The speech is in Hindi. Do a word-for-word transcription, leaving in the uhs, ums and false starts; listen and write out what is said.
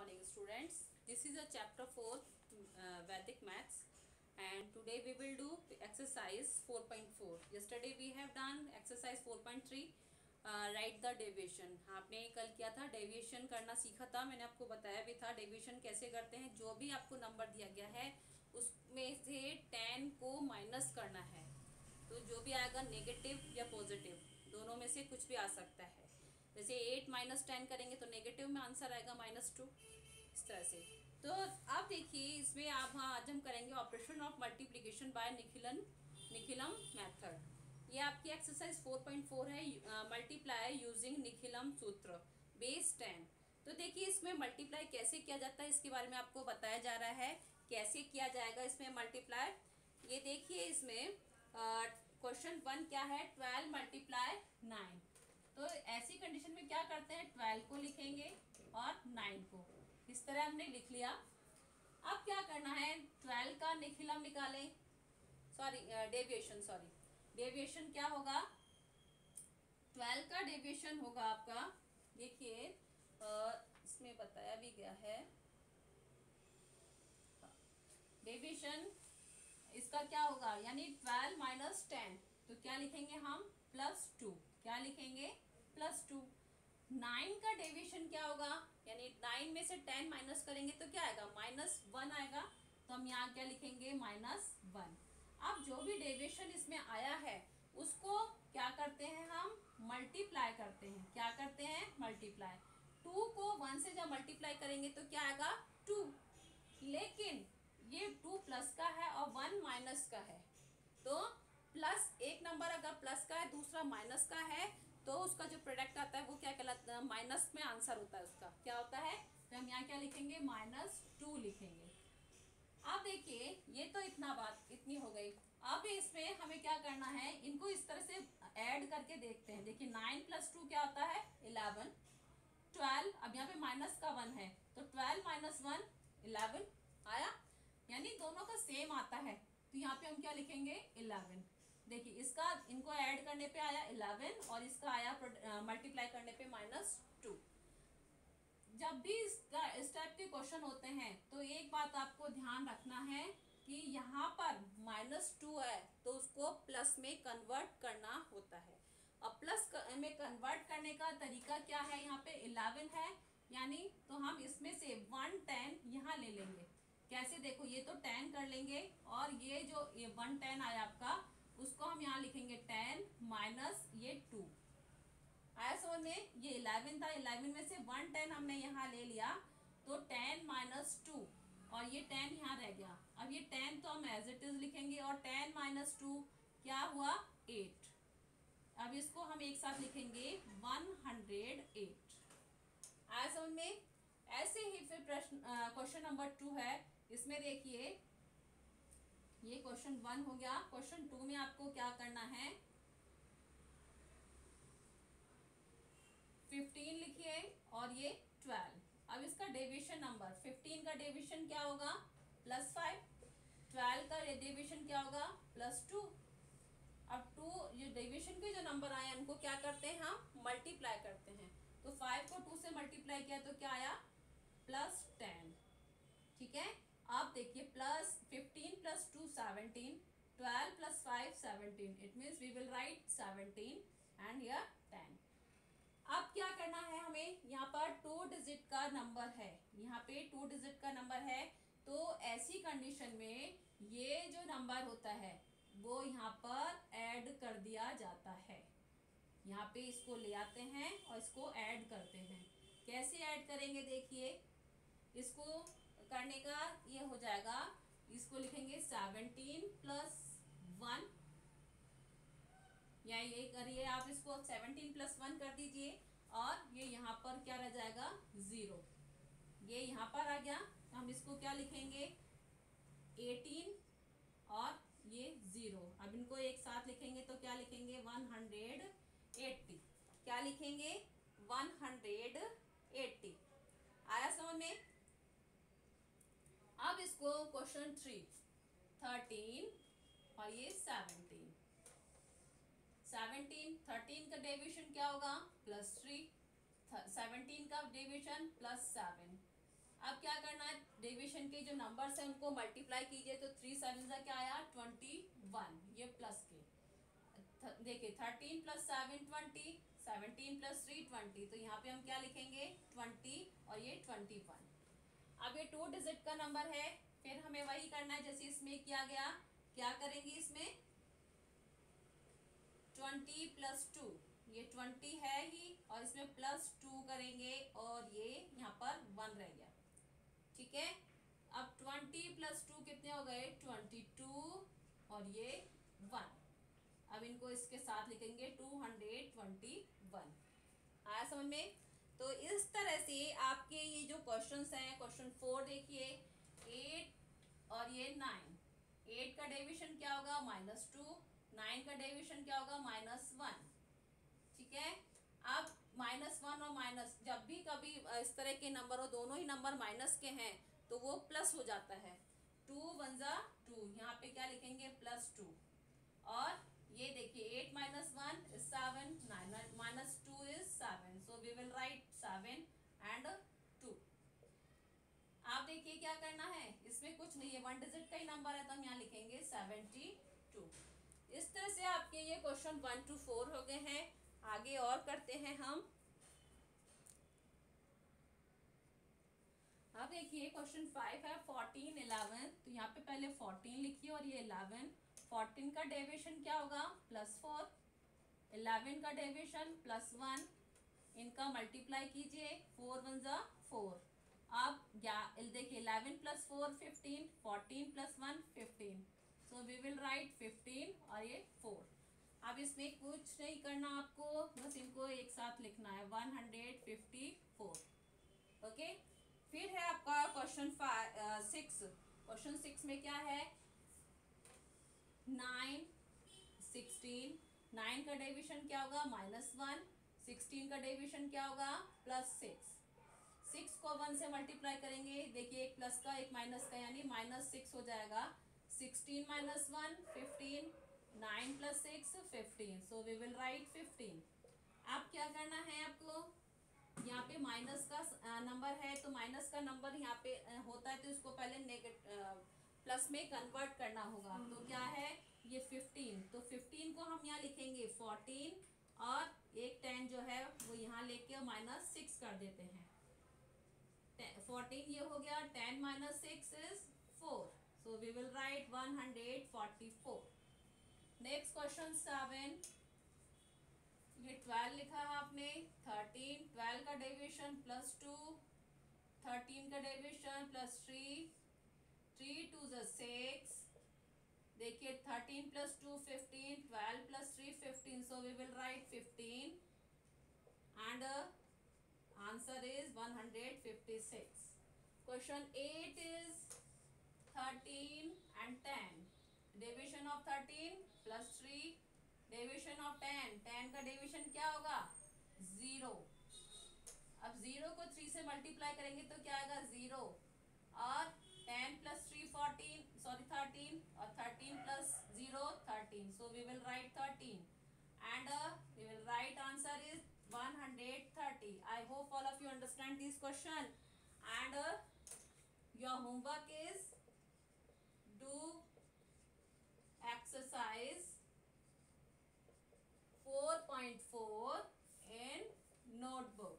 morning students. This is a chapter four uh, Vedic maths and today we will do exercise four point four. Yesterday we have done exercise four point three, uh, write the deviation. आपने कल किया था डेविएशन करना सीखा था, मैंने आपको बताया भी था डेविएशन कैसे करते हैं। जो भी आपको नंबर दिया गया है उसमें से टेन को माइनस करना है, तो जो भी आएगा नेगेटिव या पॉजिटिव दोनों में से कुछ भी आ सकता है। जैसे एट माइनस टेन करेंगे तो नेगेटिव में आंसर आएगा माइनस टू, इस तरह से। तो आप देखिए इसमें आप हाँ आज हम करेंगे operation of multiplication by Nikhilan Nikhilam method. ये आपकी एक्सरसाइज फोर पॉइंट फोर है, मल्टीप्लाई यूजिंग निखिलम सूत्र बेस टेन। तो देखिए इसमें मल्टीप्लाई कैसे किया जाता है इसके बारे में आपको बताया जा रहा है, कैसे किया जाएगा इसमें मल्टीप्लाई। ये देखिए इसमें क्वेश्चन वन क्या है, ट्वेल्व मल्टीप्लाई नाइन। तो ऐसी कंडीशन में क्या करते हैं, ट्वेल्व को लिखेंगे और नाइन को, इस तरह हमने लिख लिया। अब क्या करना है, ट्वेल्व का निखिलम निकालें, सॉरी डेविएशन, सॉरी डेविएशन क्या होगा, ट्वेल्व का डेविएशन होगा आपका, देखिए इसमें बताया भी गया है डेविएशन इसका क्या होगा, यानी ट्वेल्व माइनस टेन, तो क्या लिखेंगे हम, प्लस टू। क्या लिखेंगे, प्लस टू। नाइन का डेविएशन क्या होगा, यानी नाइन में से टेन माइनस करेंगे तो क्या आएगा, माइनस वन आएगा, तो हम यहाँ क्या लिखेंगे, माइनस वन। अब जो भी डेविएशन इसमें आया है उसको क्या करते हैं, हम मल्टीप्लाई करते हैं। क्या करते हैं, मल्टीप्लाई। टू को वन से जब मल्टीप्लाई करेंगे तो क्या आएगा, टू। लेकिन ये टू प्लस का है और वन माइनस का है, तो प्लस एक नंबर अगर प्लस का है दूसरा माइनस का है तो उसका जो प्रोडक्ट आता है वो क्या कहलाता है, माइनस में आंसर होता है उसका, क्या होता है, तो हम यहाँ क्या लिखेंगे, माइनस टू लिखेंगे। अब देखिए ये तो इतना बात इतनी हो गई। अब इसमें हमें क्या करना है, इनको इस तरह से ऐड करके देखते हैं। देखिए नाइन प्लस टू क्या होता है, इलेवन। ट्वेल्व, अब यहाँ पे माइनस का वन है तो ट्वेल्व माइनस वन इलेवन आया, यानी दोनों का सेम आता है, तो यहाँ पे हम क्या लिखेंगे, इलेवन। देखिए इसका इनको ऐड करने पे आया इलेवन और इसका आया मल्टीप्लाई करने पे माइनस टू। जब भी इस टाइप के क्वेश्चन होते हैं तो एक बात आपको ध्यान रखना है कि यहाँ पर माइनस टू है तो उसको प्लस में कन्वर्ट करना होता है। अब प्लस में कन्वर्ट करने का तरीका क्या है, यहाँ पे इलेवन है यानी, तो हम इसमें से वन टेन यहाँ ले लेंगे। कैसे, देखो ये तो टेन कर लेंगे और ये जो ये वन टेन आया आपका उसको हम यहाँ लिखेंगे टेन माइनस ये टू। आया समझ में, ये इलेवन था, इलेवन में से वन टेन हमने यहाँ ले लिया तो टेन माइनस टू और ये टेन यहाँ रह गया। अब ये टेन तो हम एज इट इज लिखेंगे और टेन माइनस टू क्या हुआ, एट। अब इसको हम एक साथ लिखेंगे वन हंड्रेड एट। आया समझ में। ऐसे ही फिर प्रश्न क्वेश्चन नंबर टू है, इसमें देखिए ये क्वेश्चन वन हो गया। क्वेश्चन टू में आपको क्या करना है, फिफ्टीन लिखिए और ये ट्वेल्व। अब इसका डेविएशन नंबर, फिफ्टीन का डेविएशन क्या होगा, प्लस फाइव। ट्वेल्व का डेविएशन क्या होगा, प्लस टू। अब टू ये डेविएशन के जो नंबर आए उनको क्या करते हैं, हम मल्टीप्लाई करते हैं। तो फाइव को टू से मल्टीप्लाई किया तो क्या आया, प्लस टेन। ठीक है, आप देखिए plus fifteen plus two seventeen, twelve plus five seventeen, it means we will write seventeen and here ten. अब क्या करना है हमें, यहाँ पर टू डिजिट का नंबर है, यहाँ पे टू डिजिट का नंबर है, तो ऐसी कंडीशन में ये जो नंबर होता है वो यहाँ पर ऐड कर दिया जाता है। यहाँ पे इसको ले आते हैं और इसको ऐड करते हैं। कैसे ऐड करेंगे, देखिए इसको करने का ये हो जाएगा, इसको लिखेंगे सेवनटीन प्लस वन, या ये करिए आप इसको सेवनटीन प्लस वन कर दीजिए और ये यहाँ पर क्या रह जाएगा, जीरो। ये यहाँ पर आ गया तो हम इसको क्या लिखेंगे, एटीन और ये जीरो। अब इनको एक साथ लिखेंगे तो क्या लिखेंगे, वन हंड्रेड एट्टी। क्या लिखेंगे, वन हंड्रेड एट्टी। आया समझ में। अब इसको क्वेश्चन थ्री, थर्टीन और ये सेवनटीन। सेवनटीन, थर्टीन का डेविएशन क्या होगा, प्लस थ्री। सेवनटीन का डेविएशन प्लस सेवन। अब क्या करना है, डिवीजन के जो नंबर्स हैं उनको मल्टीप्लाई कीजिए। तो थ्री सेवन का क्या आया, ट्वेंटी वन, ये प्लस के। देखिए thirteen plus seven twenty, seventeen plus three twenty, तो यहाँ पे हम क्या लिखेंगे, ट्वेंटी और ये ट्वेंटी वन। अब ये टू डिजिट का नंबर है, फिर हमें वही करना है जैसे इसमें किया गया। क्या करेंगे इसमें, ट्वेंटी प्लस टू, ये ट्वेंटी है ही और इसमें प्लस टू करेंगे और ये यहाँ पर वन रह गया। ठीक है, अब ट्वेंटी प्लस टू कितने हो गए, ट्वेंटी टू और ये वन। अब इनको इसके साथ लिखेंगे टू हंड्रेड ट्वेंटी वन। आया समझ में। तो इस तरह से आपके ये जो क्वेश्चंस हैं, क्वेश्चन फोर देखिए, एट और ये नाइन, एट का डेविएशन क्या होगा, माइनस टू, नाइन का डेविएशन क्या होगा, माइनस वन। ठीक है, अब माइनस वन और माइनस, जब भी कभी इस तरह के नंबर हो, दोनों ही नंबर माइनस के हैं तो वो प्लस हो जाता है। टू वन जा टू, यहाँ पे क्या लिखेंगे, प्लस टू। और ये देखिए eight minus one is seven, nine minus two is seven, so we will write seven and two. आप देखिए क्या करना है, इसमें कुछ नहीं है, वन डिजिट का ही नंबर है तो हम यहाँ लिखेंगे सेवेंटी टू। इस तरह से आपके ये क्वेश्चन वन टू फोर हो गए हैं। आगे और करते हैं हम। अब देखिए क्वेश्चन फाइव है, फोर्टीन इलेवन, तो यहाँ पे पहले फोर्टीन लिखिए और ये इलेवन। फोर्टीन का डेविएशन क्या होगा, प्लस फोर, इलेवन का डेविएशन प्लस वन, इनका मल्टीप्लाई कीजिए, फोर वन जा फोर। अब देखिए eleven plus four fifteen, fourteen plus one fifteen, so we will write fifteen और ये फोर। अब इसमें कुछ नहीं करना आपको, बस इनको एक साथ लिखना है, one hundred fifty four. Okay, फिर है आपका क्वेश्चन सिक्स। क्वेश्चन सिक्स में क्या है, नाइन सिक्सटीन, नाइन का डेविएशन क्या होगा, माइनस वन, सिक्सटीन का डेविएशन क्या होगा, प्लस सिक्स। सिक्स को वन से मल्टीप्लाई करेंगे, देखिए एक प्लस का एक माइनस का, यानी माइनस सिक्स हो जाएगा। Sixteen minus one fifteen, nine plus six fifteen, so we will write fifteen. अब क्या करना है आपको, यहाँ पे माइनस का नंबर है तो माइनस का नंबर यहाँ पे होता है तो उसको पहले नेगेटिव प्लस में कन्वर्ट करना होगा। तो क्या है ये फिफ्टीन, तो फिफ्टीन को हम यहाँ लिखेंगे फोर्टीन और एक टेन जो है वो यहाँ लेके माइनस सिक्स कर देते हैं। फोर्टीन ये हो गया, ten minus six is four, so we will write one hundred forty four. Next question seven, ये ट्वेल्व लिखा है आपने, थर्टीन, ट्वेल्व का डेविएशन प्लस टू, थर्टीन का deviation plus three, three two ज़ सिक्स, देखिए thirteen plus two fifteen, twelve plus three fifteen, so we will write fifteen and answer is one hundred fifty six. Question eight is thirteen and ten, deviation of thirteen plus three, deviation of ten, ten का डेविएशन क्या होगा, जीरो। अब जीरो को थ्री से मल्टीप्लाई करेंगे तो क्या आएगा, जीरो। और ten plus three fourteen, sorry thirteen, और thirteen plus zero thirteen, so we will write thirteen and we will write answer is one hundred thirty. I hope all of you understand this question and uh, your homework is do exercise four point four in notebook.